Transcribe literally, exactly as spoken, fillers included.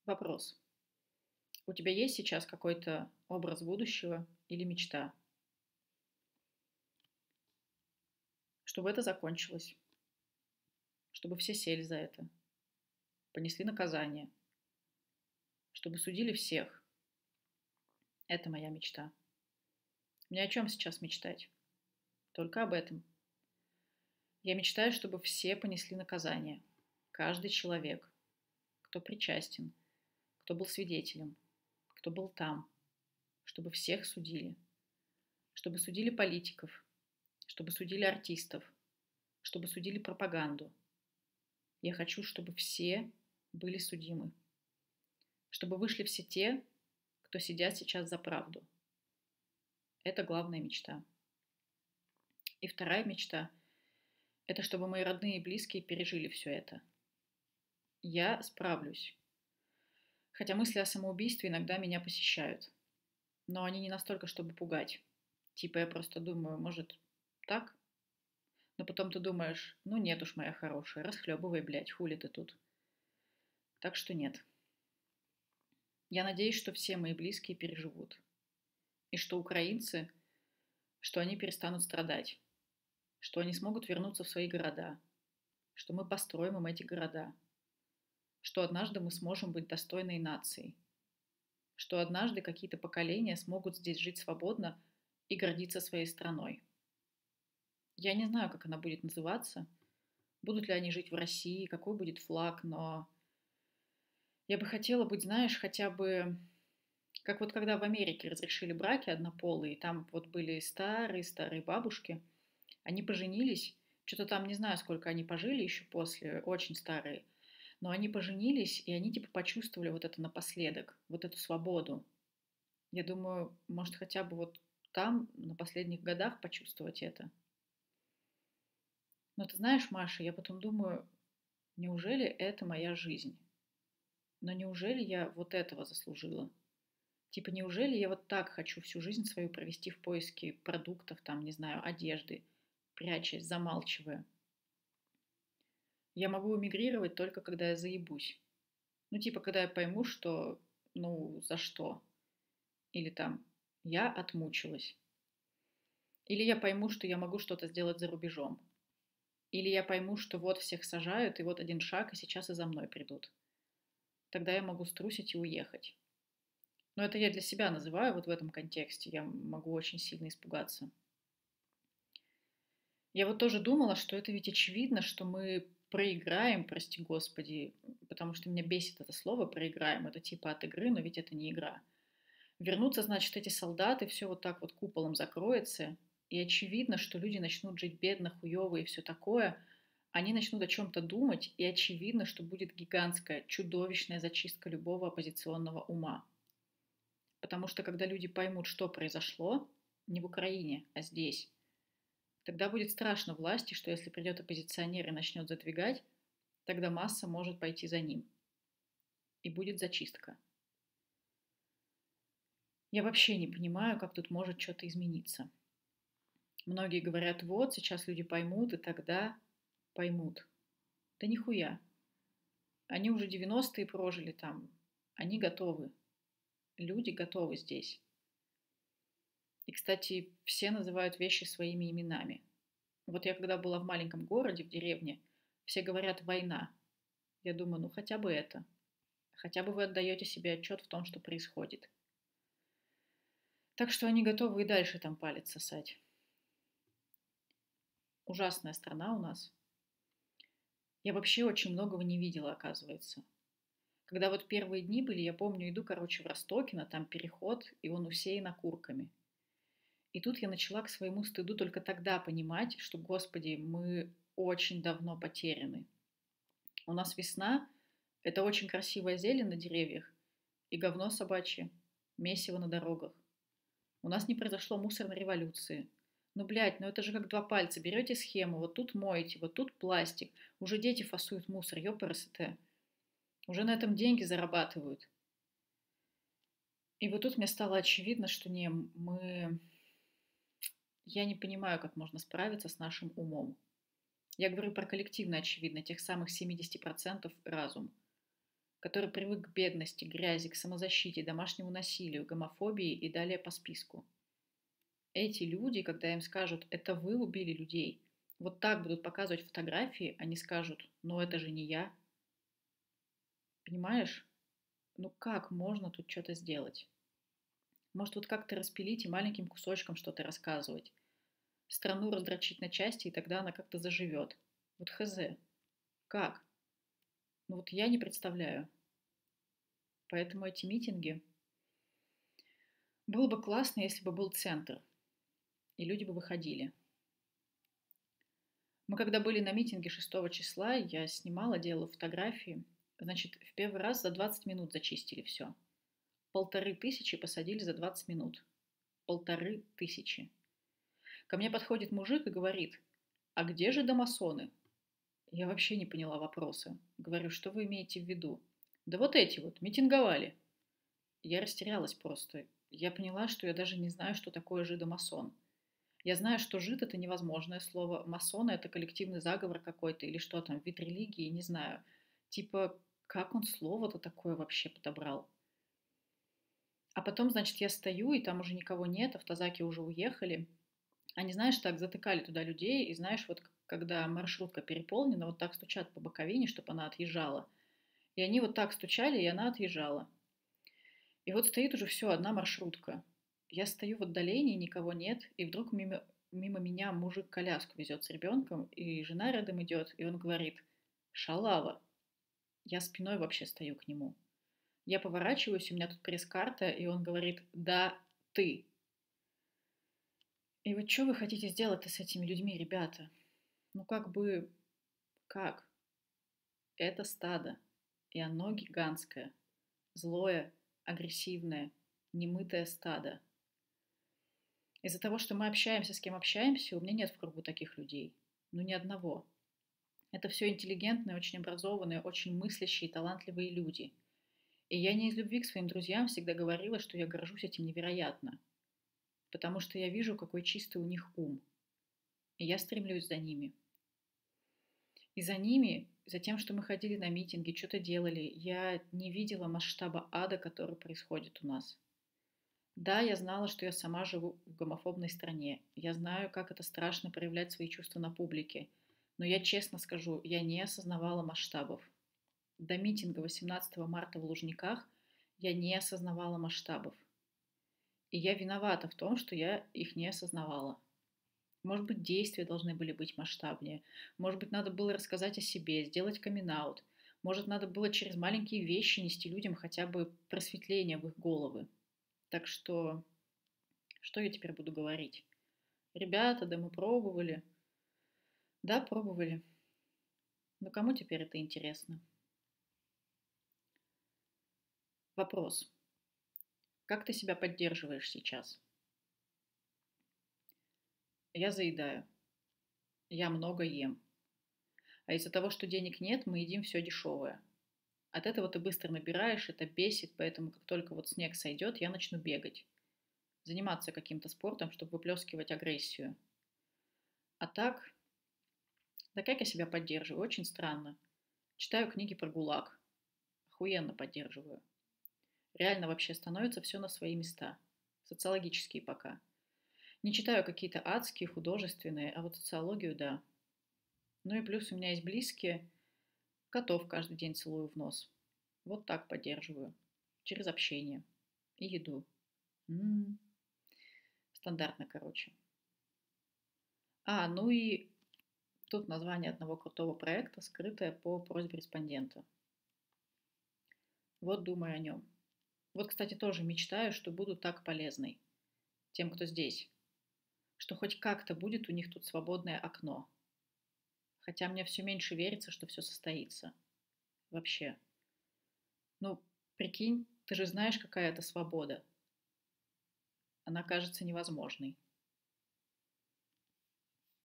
Вопрос. У тебя есть сейчас какой-то образ будущего или мечта? Чтобы это закончилось, чтобы все сели за это, понесли наказание, чтобы судили всех. Это моя мечта. Мне о чем сейчас мечтать? Только об этом. Я мечтаю, чтобы все понесли наказание. Каждый человек, кто причастен, кто был свидетелем, кто был там, чтобы всех судили. Чтобы судили политиков, чтобы судили артистов, чтобы судили пропаганду. Я хочу, чтобы все были судимы. Чтобы вышли все те, кто сидят сейчас за правду. Это главная мечта. И вторая мечта– это чтобы мои родные и близкие пережили все это. Я справлюсь. Хотя мысли о самоубийстве иногда меня посещают. Но они не настолько, чтобы пугать. Типа я просто думаю, может, так? Но потом ты думаешь, ну нет уж, моя хорошая, расхлебывай, блядь, хули ты тут. Так что нет. Я надеюсь, что все мои близкие переживут. И что украинцы, что они перестанут страдать. Что они смогут вернуться в свои города. Что мы построим им эти города. Что однажды мы сможем быть достойной нацией. Что однажды какие-то поколения смогут здесь жить свободно и гордиться своей страной. Я не знаю, как она будет называться, будут ли они жить в России, какой будет флаг, но я бы хотела быть, знаешь, хотя бы как вот когда в Америке разрешили браки однополые, там вот были старые-старые бабушки, они поженились, что-то там не знаю, сколько они пожили еще после, очень старые, но они поженились, и они типа почувствовали вот это напоследок, вот эту свободу. Я думаю, может хотя бы вот там, на последних годах почувствовать это. Но ты знаешь, Маша, я потом думаю, неужели это моя жизнь? Но неужели я вот этого заслужила? Типа, неужели я вот так хочу всю жизнь свою провести в поиске продуктов, там, не знаю, одежды, прячась, замалчивая? Я могу эмигрировать только когда я заебусь. Ну, типа, когда я пойму, что, ну, за что? Или там, я отмучилась. Или я пойму, что я могу что-то сделать за рубежом. Или я пойму, что вот всех сажают, и вот один шаг, и сейчас и за мной придут. Тогда я могу струсить и уехать. Но это я для себя называю вот в этом контексте. Я могу очень сильно испугаться. Я вот тоже думала, что это ведь очевидно, что мы проиграем, прости господи, потому что меня бесит это слово проиграем. Это типа от игры, но ведь это не игра. Вернутся, значит, эти солдаты, все вот так вот куполом закроется, и очевидно, что люди начнут жить бедно, хуево и все такое. Они начнут о чем-то думать, и очевидно, что будет гигантская, чудовищная зачистка любого оппозиционного ума. Потому что когда люди поймут, что произошло, не в Украине, а здесь, тогда будет страшно власти, что если придет оппозиционер и начнет задвигать, тогда масса может пойти за ним. И будет зачистка. Я вообще не понимаю, как тут может что-то измениться. Многие говорят, вот, сейчас люди поймут, и тогда поймут. Да нихуя. Они уже девяностые прожили там. Они готовы. Люди готовы здесь. И, кстати, все называют вещи своими именами. Вот я когда была в маленьком городе, в деревне, все говорят «война». Я думаю, ну хотя бы это. Хотя бы вы отдаете себе отчет в том, что происходит. Так что они готовы и дальше там палец сосать. Ужасная страна у нас. Я вообще очень многого не видела, оказывается. Когда вот первые дни были, я помню, иду, короче, в Ростокино, там переход, и он усеян окурками. И тут я начала к своему стыду только тогда понимать, что, господи, мы очень давно потеряны. У нас весна– это очень красивая зелень на деревьях и говно собачье, месиво на дорогах. У нас не произошло мусорной революции. Ну, блядь, ну это же как два пальца. Берете схему, вот тут моете, вот тут пластик. Уже дети фасуют мусор, ёпрст. Уже на этом деньги зарабатывают. И вот тут мне стало очевидно, что не, мы... Я не понимаю, как можно справиться с нашим умом. Я говорю про коллективно очевидно, тех самых семьдесят процентов разум. который привык к бедности, грязи, к самозащите, домашнему насилию, гомофобии и далее по списку. Эти люди, когда им скажут, это вы убили людей, вот так будут показывать фотографии, они скажут, ну это же не я. Понимаешь? Ну как можно тут что-то сделать? Может, вот как-то распилить и маленьким кусочком что-то рассказывать. Страну раздрочить на части, и тогда она как-то заживет. Вот хз. Как? Ну вот я не представляю. Поэтому эти митинги... Было бы классно, если бы был центр, и люди бы выходили. Мы когда были на митинге шестого числа, я снимала, делала фотографии. Значит, в первый раз за двадцать минут зачистили все. Полторы тысячи посадили за двадцать минут. Полторы тысячи. Ко мне подходит мужик и говорит, а где же домасоны? Я вообще не поняла вопроса. Говорю, что вы имеете в виду? Да вот эти вот, митинговали. Я растерялась просто. Я поняла, что я даже не знаю, что такое жидомасон. Я знаю, что жид – это невозможное слово, масон – это коллективный заговор какой-то, или что там, вид религии, не знаю. Типа, как он слово-то такое вообще подобрал? А потом, значит, я стою, и там уже никого нет, автозаки уже уехали. Они, знаешь, так затыкали туда людей, и знаешь, вот когда маршрутка переполнена, вот так стучат по боковине, чтобы она отъезжала. И они вот так стучали, и она отъезжала. И вот стоит уже все, одна маршрутка. Я стою в отдалении, никого нет, и вдруг мимо, мимо меня мужик коляску везет с ребенком, и жена рядом идет, и он говорит «Шалава». Я спиной вообще стою к нему. Я поворачиваюсь, у меня тут пресс-карта, и он говорит «Да, ты». И вот что вы хотите сделать-то с этими людьми, ребята? Ну как бы, как? Это стадо, и оно гигантское, злое, агрессивное, немытое стадо. Из-за того, что мы общаемся, с кем общаемся, у меня нет в кругу таких людей. Ну, ни одного. Это все интеллигентные, очень образованные, очень мыслящие, талантливые люди. И я не из любви к своим друзьям всегда говорила, что я горжусь этим невероятно. Потому что я вижу, какой чистый у них ум. И я стремлюсь за ними. И за ними, за тем, что мы ходили на митинги, что-то делали, я не видела масштаба ада, который происходит у нас. Да, я знала, что я сама живу в гомофобной стране. Я знаю, как это страшно проявлять свои чувства на публике. Но я честно скажу, я не осознавала масштабов. До митинга восемнадцатого марта в Лужниках я не осознавала масштабов. И я виновата в том, что я их не осознавала. Может быть, действия должны были быть масштабнее. Может быть, надо было рассказать о себе, сделать камин-аут. Может, надо было через маленькие вещи нести людям хотя бы просветление в их головы. Так что, что я теперь буду говорить? Ребята, да мы пробовали. Да, пробовали. Но кому теперь это интересно? Вопрос. Как ты себя поддерживаешь сейчас? Я заедаю. Я много ем. А из-за того, что денег нет, мы едим все дешевое. От этого ты быстро набираешь, это бесит, поэтому как только вот снег сойдет, я начну бегать. Заниматься каким-то спортом, чтобы выплескивать агрессию. А так, да как я себя поддерживаю? Очень странно. Читаю книги про ГУЛАГ. Охуенно поддерживаю. Реально вообще становится все на свои места. Социологические пока. Не читаю какие-то адские, художественные, а вот социологию, да. Ну и плюс у меня есть близкие. Котов каждый день целую в нос. Вот так поддерживаю. Через общение. И еду. М-м-м. Стандартно, короче. А, ну и тут название одного крутого проекта, скрытое по просьбе респондента. Вот думаю о нем. Вот, кстати, тоже мечтаю, что буду так полезной тем, кто здесь. Что хоть как-то будет у них тут свободное окно. Хотя мне все меньше верится, что все состоится. Вообще. Ну, прикинь, ты же знаешь, какая это свобода. Она кажется невозможной.